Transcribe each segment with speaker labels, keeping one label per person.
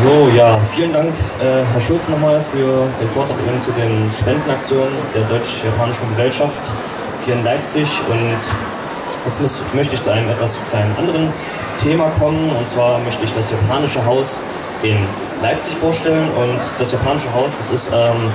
Speaker 1: So, ja, vielen Dank, Herr Schulz, nochmal für den Vortrag eben zu den Spendenaktionen der Deutsch-Japanischen Gesellschaft hier in Leipzig. Und jetzt möchte ich zu einem etwas kleinen anderen Thema kommen. Und zwar möchte ich das Japanische Haus in Leipzig vorstellen. Und das Japanische Haus, das ist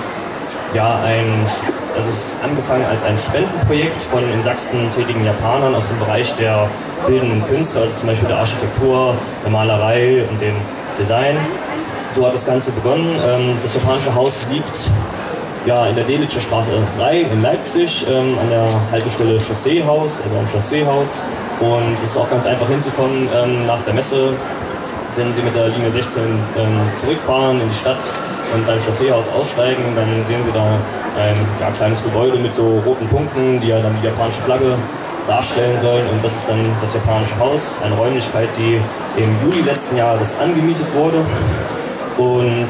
Speaker 1: es ist angefangen als ein Spendenprojekt von in Sachsen tätigen Japanern aus dem Bereich der bildenden Künste, also zum Beispiel der Architektur, der Malerei und dem Design. So hat das Ganze begonnen. Das Japanische Haus liegt in der Delitzscher Straße 3 in Leipzig, an der Haltestelle Chausseehaus, also am Chausseehaus. Und es ist auch ganz einfach hinzukommen nach der Messe, wenn Sie mit der Linie 16 zurückfahren in die Stadt und beim Chausseehaus aussteigen, dann sehen Sie da ein kleines Gebäude mit so roten Punkten, die ja dann die japanische Flagge darstellen sollen. Und das ist dann das Japanische Haus, eine Räumlichkeit, die im Juli letzten Jahres angemietet wurde. Und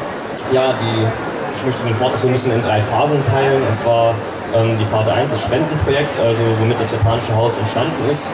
Speaker 1: ich möchte den Vortrag so ein bisschen in 3 Phasen teilen. Und zwar die Phase 1, das Spendenprojekt, also womit das Japanische Haus entstanden ist.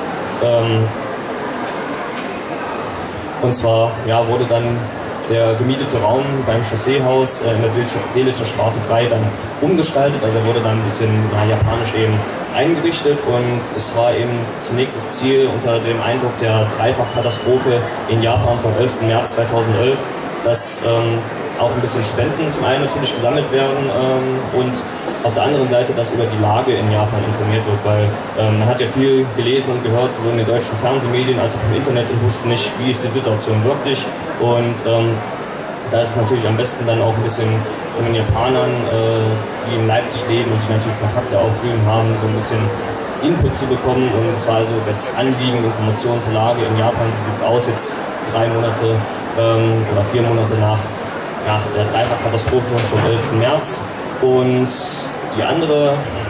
Speaker 1: Und zwar wurde dann der gemietete Raum beim Chausseehaus in der Delitzscher Straße 3 dann umgestaltet, also er wurde dann ein bisschen japanisch eben eingerichtet, und es war eben zunächst das Ziel unter dem Eindruck der Dreifachkatastrophe in Japan vom 11. März 2011, dass auch ein bisschen Spenden zum einen natürlich gesammelt werden und auf der anderen Seite, dass über die Lage in Japan informiert wird, weil man hat ja viel gelesen und gehört, sowohl in den deutschen Fernsehmedien als auch im Internet, und wusste nicht, wie ist die Situation wirklich. Und da ist es natürlich am besten dann auch ein bisschen von den Japanern, die in Leipzig leben und die natürlich Kontakte auch drüben haben, so ein bisschen Input zu bekommen. Und es war also das Anliegen, Informationen zur Lage in Japan, wie sieht es aus jetzt 3 Monate oder 4 Monate nach der Dreifachkatastrophe vom 11. März. Und der andere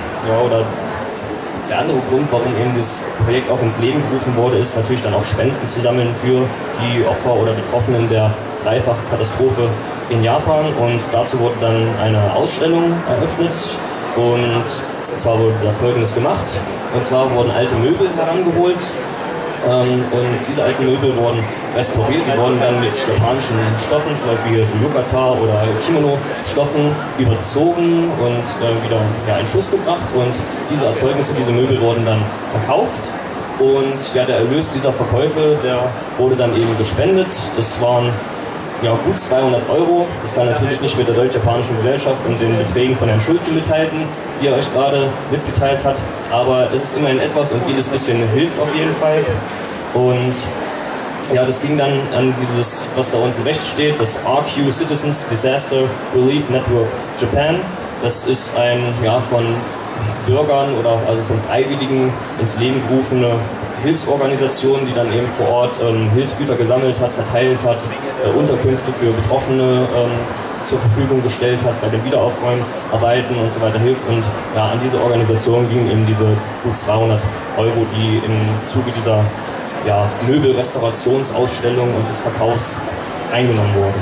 Speaker 1: Grund, warum eben das Projekt auch ins Leben gerufen wurde, ist natürlich dann auch Spenden zu sammeln für die Opfer oder Betroffenen der Dreifachkatastrophe in Japan. Und dazu wurde dann eine Ausstellung eröffnet, und zwar wurde da Folgendes gemacht. Und zwar wurden alte Möbel herangeholt, und diese alten Möbel wurden restauriert, die wurden dann mit japanischen Stoffen, zum Beispiel so Yukata oder Kimono-Stoffen, überzogen und wieder in Schuss gebracht, und diese Erzeugnisse, diese Möbel wurden dann verkauft, und der Erlös dieser Verkäufe, der wurde dann eben gespendet. Das waren gut 200 €. Das kann natürlich nicht mit der Deutsch-Japanischen Gesellschaft und den Beträgen von Herrn Schulze mithalten, die er euch gerade mitgeteilt hat, aber es ist immerhin etwas, und jedes bisschen hilft auf jeden Fall. Und das ging dann an dieses, was da unten rechts steht, das RQ Citizens Disaster Relief Network Japan. Das ist ein von Bürgern oder also von Freiwilligen ins Leben gerufene Hilfsorganisation, die dann eben vor Ort Hilfsgüter gesammelt hat, verteilt hat, Unterkünfte für Betroffene zur Verfügung gestellt hat, bei den Wiederaufräumarbeiten und so weiter hilft. Und an diese Organisation gingen eben diese gut 200 €, die im Zuge dieser Möbelrestaurationsausstellung und des Verkaufs eingenommen wurden.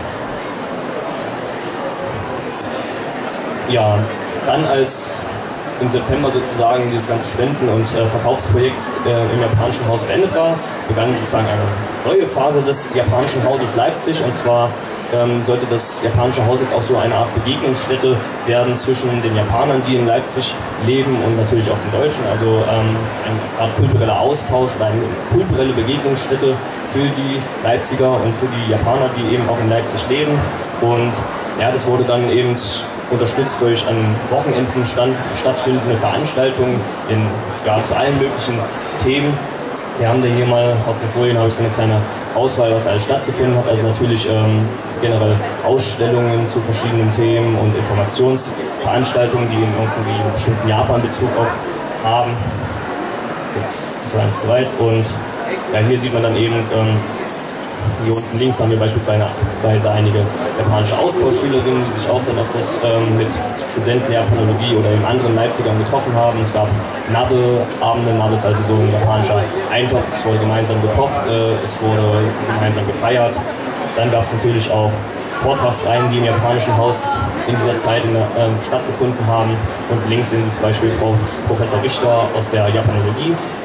Speaker 1: Dann als im September sozusagen dieses ganze Spenden- und Verkaufsprojekt im Japanischen Haus beendet war, begann sozusagen eine neue Phase des Japanischen Hauses Leipzig, und zwar sollte das Japanische Haus jetzt auch so eine Art Begegnungsstätte werden zwischen den Japanern, die in Leipzig leben, und natürlich auch den Deutschen, also eine Art kultureller Austausch oder eine kulturelle Begegnungsstätte für die Leipziger und für die Japaner, die eben auch in Leipzig leben. Und das wurde dann eben unterstützt durch an Wochenenden stattfindende Veranstaltungen zu allen möglichen Themen. Wir haben da hier mal auf den Folien so eine kleine Auswahl, was alles stattgefunden hat. Also natürlich generell Ausstellungen zu verschiedenen Themen und Informationsveranstaltungen, die irgendwie einen bestimmten Japan-Bezug auch haben. Ups, das war nicht so weit. Und hier sieht man dann eben, hier unten links haben wir beispielsweise einige japanische Austauschschülerinnen, die sich auch dann auf das mit Studenten Japanologie oder eben anderen Leipzigern getroffen haben. Es gab Nabe-Abende, Nabe ist also so ein japanischer Eintopf, es wurde gemeinsam gekocht, es wurde gemeinsam gefeiert. Dann gab es natürlich auch Vortragsreihen, die im Japanischen Haus in dieser Zeit stattgefunden haben. Und links sehen Sie zum Beispiel Frau Professor Richter aus der Japanologie,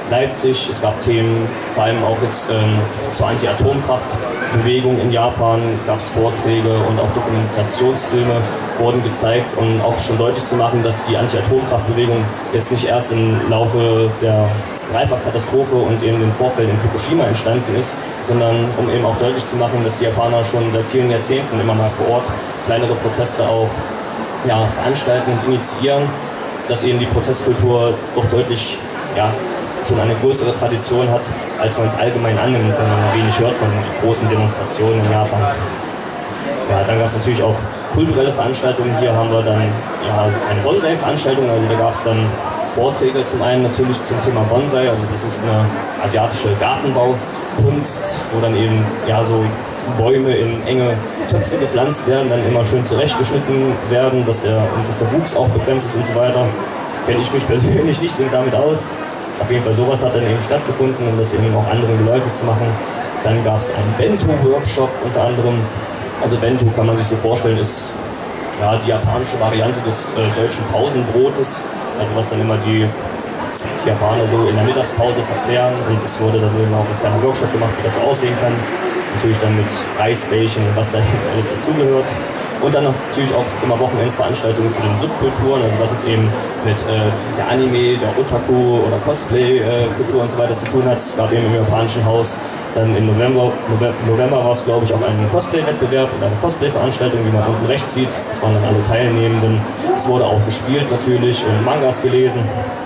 Speaker 1: Leipzig. Es gab Themen, vor allem auch jetzt zur Anti-Atomkraft-Bewegung in Japan, gab es Vorträge und auch Dokumentationsfilme wurden gezeigt, um auch schon deutlich zu machen, dass die Anti-Atomkraft-Bewegung jetzt nicht erst im Laufe der Dreifach-Katastrophe und eben den Vorfällen in Fukushima entstanden ist, sondern um eben auch deutlich zu machen, dass die Japaner schon seit vielen Jahrzehnten immer mal vor Ort kleinere Proteste auch veranstalten und initiieren, dass eben die Protestkultur doch deutlich schon eine größere Tradition hat, als man es allgemein annimmt, wenn man wenig hört von großen Demonstrationen in Japan. Ja, dann gab es natürlich auch kulturelle Veranstaltungen. Hier haben wir dann eine Bonsai-Veranstaltung, also da gab es dann Vorträge zum einen natürlich zum Thema Bonsai, also das ist eine asiatische Gartenbaukunst, wo dann eben so Bäume in enge Töpfe gepflanzt werden, dann immer schön zurechtgeschnitten werden, dass der Wuchs auch begrenzt ist und so weiter. Kenne ich mich persönlich nicht so damit aus. Auf jeden Fall sowas hat dann eben stattgefunden, um das eben auch anderen geläufig zu machen. Dann gab es einen Bento-Workshop unter anderem. Also Bento kann man sich so vorstellen, ist die japanische Variante des deutschen Pausenbrotes. Also was dann immer die Japaner so in der Mittagspause verzehren. Und es wurde dann eben auch ein kleiner Workshop gemacht, wie das so aussehen kann. Natürlich dann mit Reisbällchen und was da alles dazugehört. Und dann natürlich auch immer Wochenendsveranstaltungen zu den Subkulturen, also was jetzt eben mit der Anime, der Otaku oder Cosplay-Kultur und so weiter zu tun hat. Es gab eben im japanischen Haus dann im November war es, glaube ich, auch ein Cosplay-Wettbewerb und eine Cosplay-Veranstaltung, wie man unten rechts sieht. Das waren dann alle Teilnehmenden. Es wurde auch gespielt natürlich und Mangas gelesen.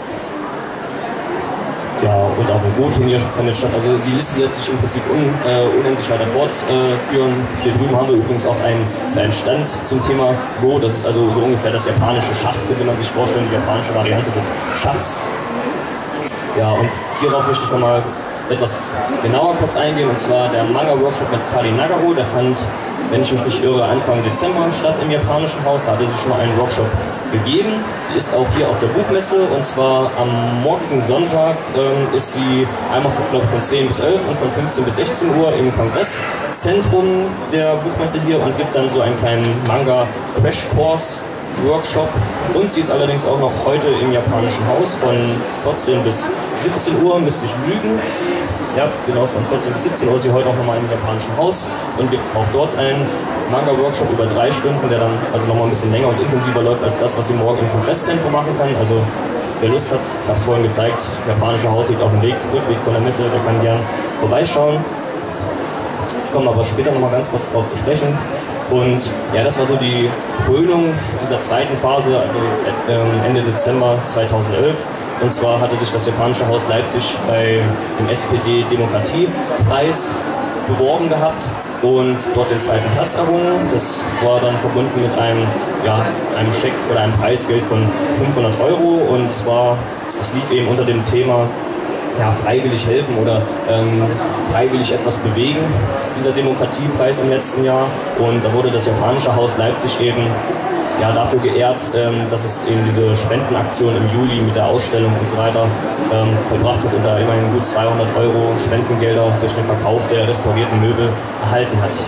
Speaker 1: Ja, und auch ein Go-Turnier findet statt. Also die Liste lässt sich im Prinzip unendlich weiter fortführen. Hier drüben haben wir übrigens auch einen kleinen Stand zum Thema Go. Das ist also so ungefähr das japanische Schach, könnte man sich vorstellen, die japanische Variante des Schachs. Ja, und hierauf möchte ich nochmal etwas genauer kurz eingehen, und zwar der Manga-Workshop mit Kari Nagaro, der fand, wenn ich mich nicht irre, Anfang Dezember statt im japanischen Haus. Da hatte sie schon mal einen Workshop gegeben. Sie ist auch hier auf der Buchmesse, und zwar am morgigen Sonntag ist sie einmal von 10 bis 11 und von 15 bis 16 Uhr im Kongresszentrum der Buchmesse hier und gibt dann so einen kleinen Manga-Crash-Course-Workshop. Und sie ist allerdings auch noch heute im japanischen Haus von 14 bis 17 Uhr, müsste ich lügen. Ja, genau, von 14 bis 17 Uhr ist sie heute auch nochmal im japanischen Haus und gibt auch dort einen Manga-Workshop über 3 Stunden, der dann also nochmal ein bisschen länger und intensiver läuft als das, was sie morgen im Kongresszentrum machen kann. Also wer Lust hat, ich habe es vorhin gezeigt, japanische Haus liegt auf dem Rückweg von der Messe, der kann gern vorbeischauen. Ich komme aber später nochmal ganz kurz drauf zu sprechen. Und ja, das war so die Krönung dieser zweiten Phase, also jetzt Ende Dezember 2011. Und zwar hatte sich das japanische Haus Leipzig bei dem SPD-Demokratiepreis beworben gehabt und dort den zweiten Platz errungen. Das war dann verbunden mit einem Scheck oder einem Preisgeld von 500 € und es lief eben unter dem Thema freiwillig helfen oder freiwillig etwas bewegen, dieser Demokratiepreis im letzten Jahr. Und da wurde das japanische Haus Leipzig eben dafür geehrt, dass es eben diese Spendenaktion im Juli mit der Ausstellung und so weiter vollbracht hat und da immerhin gut 200 € Spendengelder durch den Verkauf der restaurierten Möbel erhalten hat.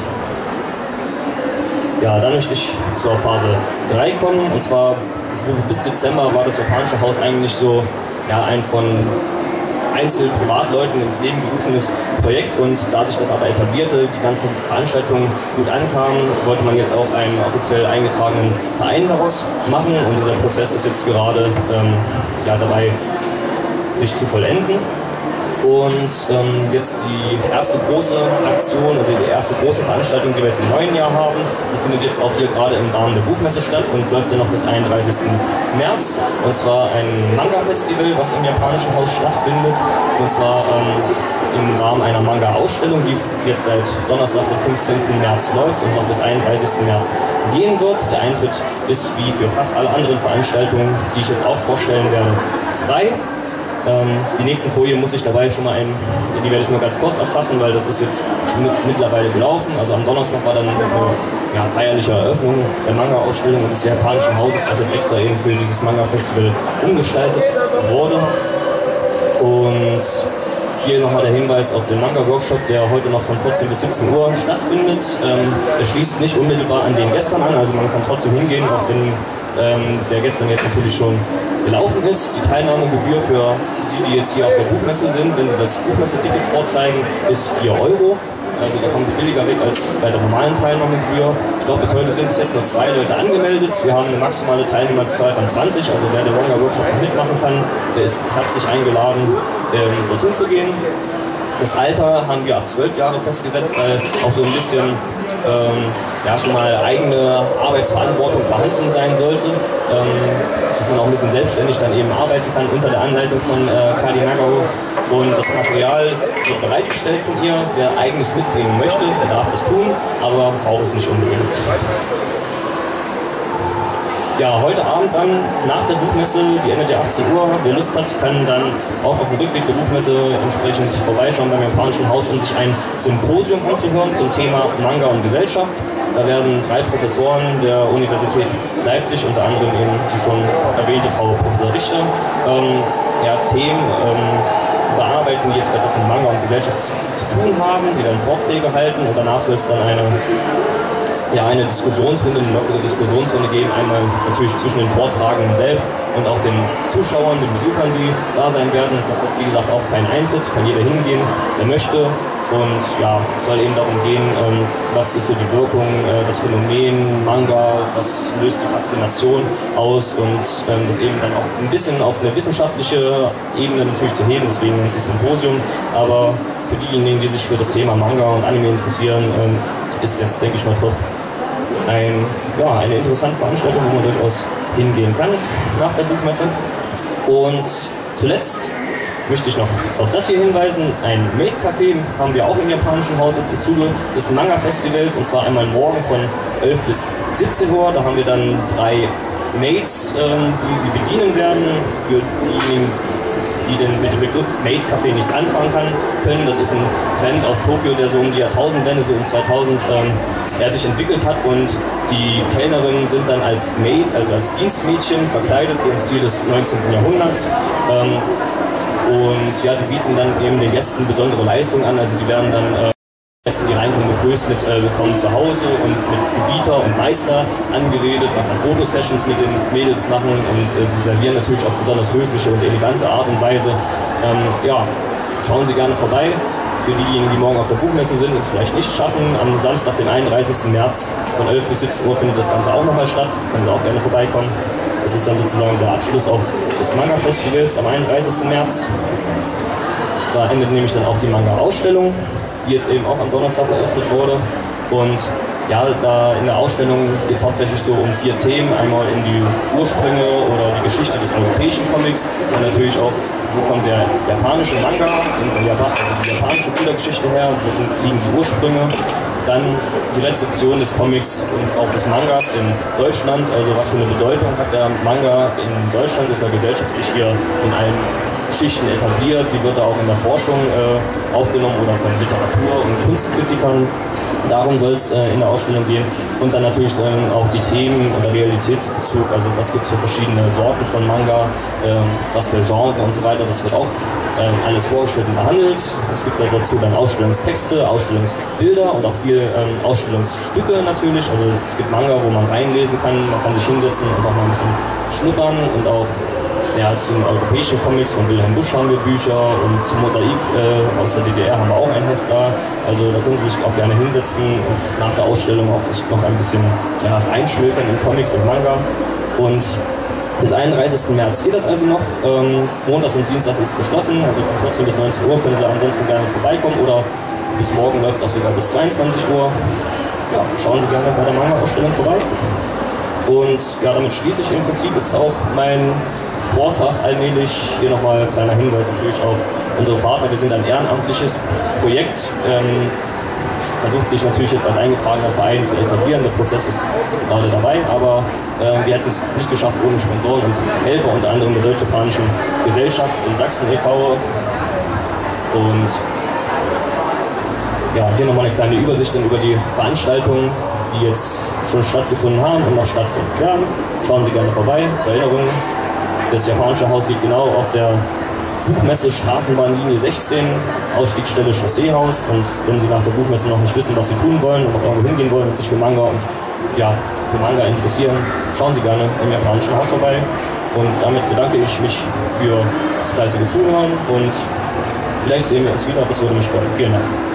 Speaker 1: Ja, dann möchte ich zur Phase 3 kommen, und zwar so bis Dezember war das japanische Haus eigentlich so ein von Einzelprivatleuten ins Leben gerufenes Projekt, und da sich das aber etablierte, die ganzen Veranstaltungen gut ankamen, wollte man jetzt auch einen offiziell eingetragenen Verein daraus machen, und dieser Prozess ist jetzt gerade dabei, sich zu vollenden. Und jetzt die erste große Aktion oder die erste große Veranstaltung, die wir jetzt im neuen Jahr haben, die findet jetzt auch hier gerade im Rahmen der Buchmesse statt und läuft dann noch bis 31. März. Und zwar ein Manga-Festival, was im japanischen Haus stattfindet. Und zwar im Rahmen einer Manga-Ausstellung, die jetzt seit Donnerstag, dem 15. März läuft und noch bis 31. März gehen wird. Der Eintritt ist wie für fast alle anderen Veranstaltungen, die ich jetzt auch vorstellen werde, frei. Die nächsten Folien muss ich dabei die werde ich nur ganz kurz erfassen, weil das ist jetzt schon mittlerweile gelaufen. Also am Donnerstag war dann eine feierliche Eröffnung der Manga-Ausstellung des japanischen Hauses, was jetzt extra eben für dieses Manga-Festival umgestaltet wurde. Und hier nochmal der Hinweis auf den Manga-Workshop, der heute noch von 14 bis 17 Uhr stattfindet. Der schließt nicht unmittelbar an den gestern an, also man kann trotzdem hingehen, auch wenn der gestern jetzt natürlich schon gelaufen ist. Die Teilnahmegebühr für Sie, die jetzt hier auf der Buchmesse sind, wenn Sie das Buchmesse-Ticket vorzeigen, ist 4 Euro. Also da kommen Sie billiger weg als bei der normalen Teilnahmegebühr. Ich glaube, bis heute sind bis jetzt nur 2 Leute angemeldet. Wir haben eine maximale Teilnehmerzahl von 20, also wer den Manga-Workshop mitmachen kann, der ist herzlich eingeladen, dorthin zu gehen. Das Alter haben wir ab 12 Jahre festgesetzt, weil auch so ein bisschen ja, schon mal eigene Arbeitsverantwortung vorhanden sein sollte, dass man auch ein bisschen selbstständig dann eben arbeiten kann unter der Anleitung von Kali Nagao. Und das Material wird bereitgestellt von ihr. Wer eigenes mitbringen möchte, der darf das tun, aber braucht es nicht unbedingt. Ja, heute Abend dann nach der Buchmesse, die endet ja 18 Uhr, wer Lust hat, kann dann auch auf dem Rückweg der Buchmesse entsprechend vorbeischauen beim Japanischen Haus, um sich ein Symposium anzuhören zum Thema Manga und Gesellschaft. Da werden 3 Professoren der Universität Leipzig, unter anderem eben die schon erwähnte Frau Professor Richter, ja, Themen bearbeiten, die jetzt etwas mit Manga und Gesellschaft zu tun haben, die dann Vorträge halten, und danach soll es dann eine Diskussionsrunde, eine lockere Diskussionsrunde geben, einmal natürlich zwischen den Vortragenden selbst und auch den Zuschauern, den Besuchern, die da sein werden. Das hat, wie gesagt, auch keinen Eintritt, kann jeder hingehen, der möchte. Und ja, es soll eben darum gehen, was ist so die Wirkung, das Phänomen Manga, was löst die Faszination aus, und das eben dann auch ein bisschen auf eine wissenschaftliche Ebene natürlich zu heben, deswegen nennt es sich Symposium. Aber für diejenigen, die sich für das Thema Manga und Anime interessieren, ist jetzt, denke ich mal, doch eine interessante Veranstaltung, wo man durchaus hingehen kann nach der Buchmesse. Und zuletzt möchte ich noch auf das hier hinweisen. Ein Maid-Café haben wir auch im Japanischen Haus jetzt im Zuge des Manga-Festivals, und zwar einmal morgen von 11 bis 17 Uhr. Da haben wir dann 3 Maids, die Sie bedienen werden. Für diejenigen, die denn mit dem Begriff Maid-Café nichts anfangen können. Das ist ein Trend aus Tokio, der so um die Jahrtausendwende, so um 2000, sich entwickelt hat, und die Kellnerinnen sind dann als Maid, also als Dienstmädchen verkleidet, so im Stil des 19. Jahrhunderts. Und ja, die bieten dann eben den Gästen besondere Leistungen an, also die werden dann Gäste, die reinkommen, begrüßt mit Willkommen zu Hause und mit Gebieter und Meister angeredet, man kann Fotosessions mit den Mädels machen, und sie servieren natürlich auf besonders höfliche und elegante Art und Weise. Ja, schauen Sie gerne vorbei. Für diejenigen, die morgen auf der Buchmesse sind und es vielleicht nicht schaffen, am Samstag, den 31. März von 11 bis 17 Uhr findet das Ganze auch nochmal statt. Können Sie auch gerne vorbeikommen. Das ist dann sozusagen der Abschluss auch des Manga-Festivals am 31. März. Da endet nämlich dann auch die Manga-Ausstellung, die jetzt eben auch am Donnerstag eröffnet wurde. Und ja, da in der Ausstellung geht es hauptsächlich so um 4 Themen. Einmal in die Ursprünge oder die Geschichte des europäischen Comics, und natürlich auch, wo kommt der japanische Manga, also die japanische Bildergeschichte her, wo liegen die Ursprünge. Dann die Rezeption des Comics und auch des Mangas in Deutschland, also was für eine Bedeutung hat der Manga in Deutschland, ist er gesellschaftlich hier in allen Schichten etabliert, wie wird er auch in der Forschung aufgenommen oder von Literatur- und Kunstkritikern. Darum soll es in der Ausstellung gehen, und dann natürlich sollen auch die Themen und der Realitätsbezug, also was gibt es für verschiedene Sorten von Manga, was für Genre und so weiter, das wird auch alles vorgestellt und behandelt. Es gibt dazu dann Ausstellungstexte, Ausstellungsbilder und auch viel Ausstellungsstücke natürlich. Also es gibt Manga, wo man reinlesen kann, man kann sich hinsetzen und auch mal ein bisschen schnuppern, und auch zum europäischen Comics von Wilhelm Busch haben wir Bücher, und zum Mosaik aus der DDR haben wir auch ein Heft da. Also da können Sie sich auch gerne hinsetzen und nach der Ausstellung auch sich noch ein bisschen einschmökern in Comics und Manga. Und bis 31. März geht das also noch. Montags und Dienstags ist es geschlossen, also von 14 bis 19 Uhr können Sie ansonsten gerne vorbeikommen, oder bis morgen läuft es auch sogar bis 22 Uhr. Ja, schauen Sie gerne bei der Manga-Ausstellung vorbei. Und ja, damit schließe ich im Prinzip jetzt auch meinen Vortrag allmählich. Hier nochmal ein kleiner Hinweis natürlich auf unsere Partner. Wir sind ein ehrenamtliches Projekt, versucht sich natürlich jetzt als eingetragener Verein zu etablieren. Der Prozess ist gerade dabei, aber wir hätten es nicht geschafft ohne Sponsoren und Helfer, unter anderem der Deutsch-Japanischen Gesellschaft in Sachsen e.V. Und ja, hier nochmal eine kleine Übersicht über die Veranstaltungen, die jetzt schon stattgefunden haben und noch stattfinden werden. Schauen Sie gerne vorbei. Zur Erinnerung, das Japanische Haus liegt genau auf der Buchmesse Straßenbahnlinie 16, Ausstiegsstelle Chausseehaus. Und wenn Sie nach der Buchmesse noch nicht wissen, was Sie tun wollen und auch irgendwo hingehen wollen und sich für Manga und ja, für Manga interessieren, schauen Sie gerne im Japanischen Haus vorbei. Und damit bedanke ich mich für das fleißige Zuhören und vielleicht sehen wir uns wieder, das würde mich freuen. Vielen Dank.